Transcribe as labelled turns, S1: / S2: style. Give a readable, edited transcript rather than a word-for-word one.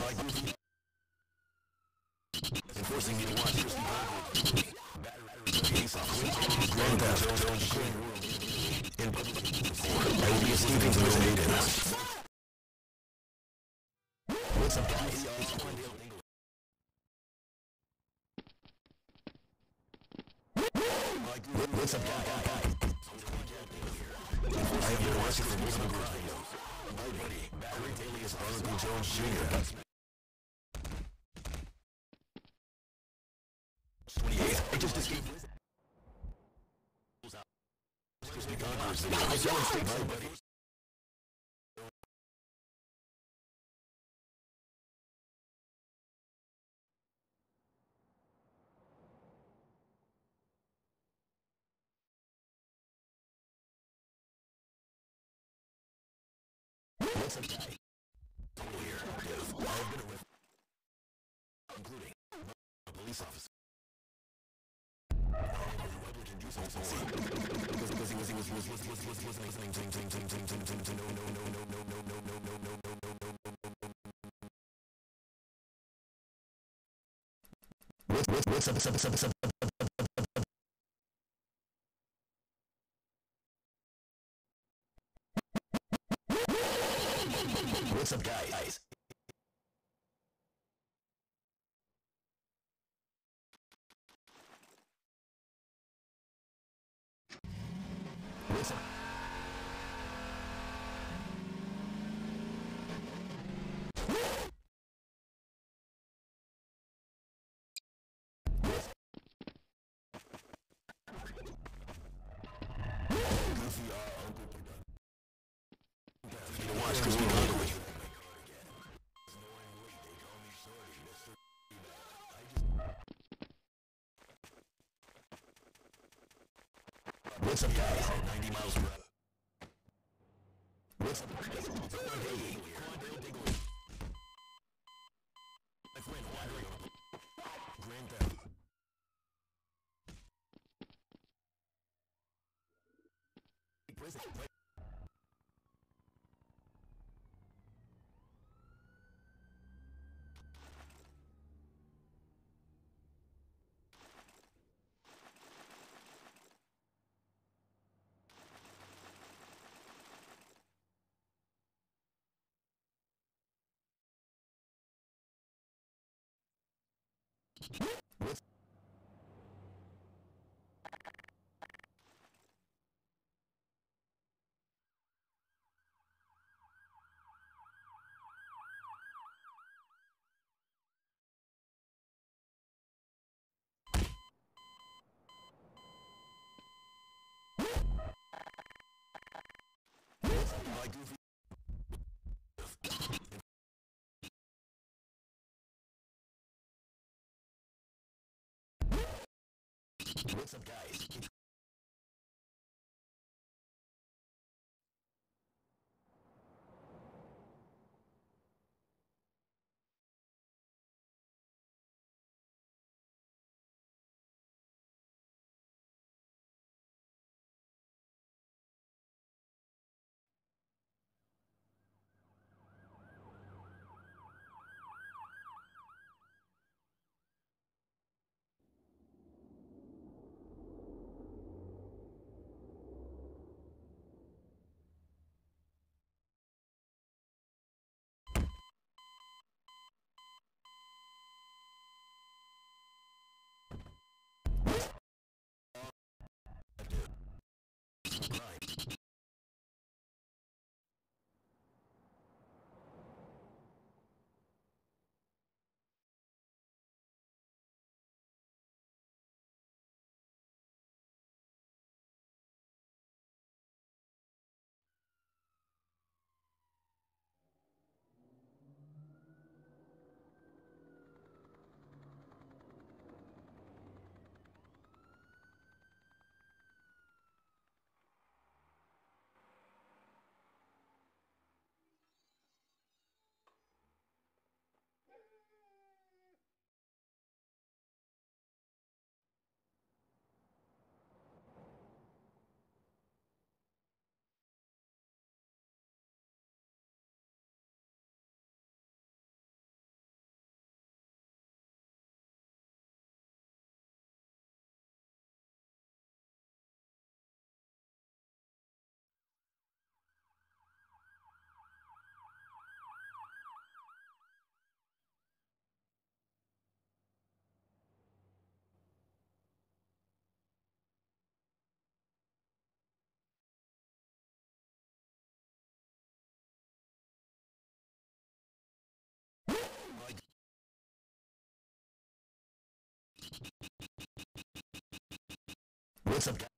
S1: Enforcing me to watch Christy Bradley. Face off. Grand Theft. In Alias Stevens and Aiden. What's up, guys? What's up, guys? I have been arrested for multiple crimes. My buddy, Rick alias Barnacle Jones Jr. 28. I just escaped. I saw him stay my buddy. What's up, guy? Here, I've been arrested, including a police officer. Because he was listening to What's up? What's up, guys? What's up? Goofy, Uncle Production. You watch Christy Bradley. What's up, guys? 90 miles per hour. What's up, guys? Hey, my friend wandering on a Grand Theft. Prison. What's my goofy? What's up, guys? What's up,